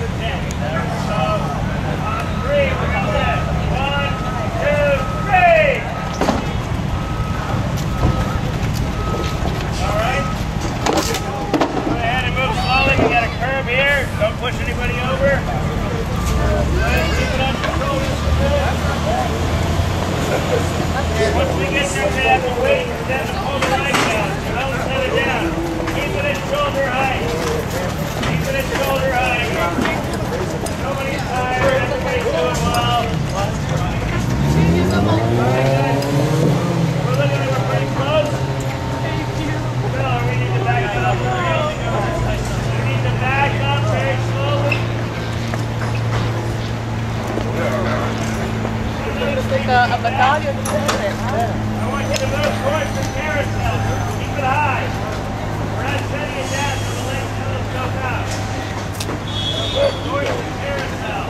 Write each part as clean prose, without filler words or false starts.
Don't push anybody over. Keep it on your shoulders. Once we get there, we have to wait and then pull the right down. Don't set it down. Keep it at shoulder height. Keep it at shoulder height. Nobody's tired. Everybody's doing well. We're looking at we're pretty close. No, we need to back up. We need to back up very slowly. A medallion. I want you to move towards the carousel. Keep it high. We're not setting it down so the legs telescope out. Move towards the carousel.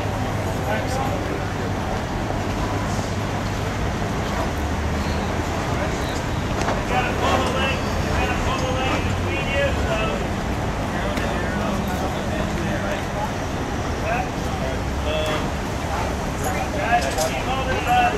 You gotta pull the leg. You gotta pull the leg in between you. Guys, keep holding it up.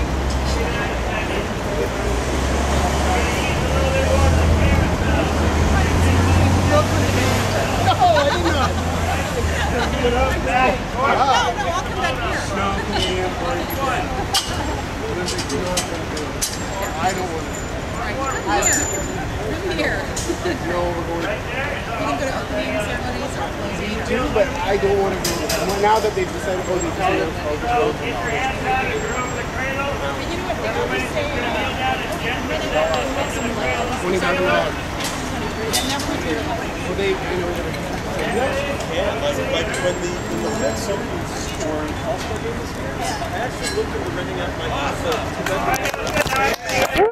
I don't want to. Come here. No, we're going to. You can go to opening ceremonies or closing. Do, but I don't want to do this. Now that they've decided to go to Italian, I'll just go. Get your hands out if you're over the cradle. And you know what? They always say Kneel down and gently step up into the cradle. So they, you know, like when the red soap was storing Costco games, I actually looked at the renting out my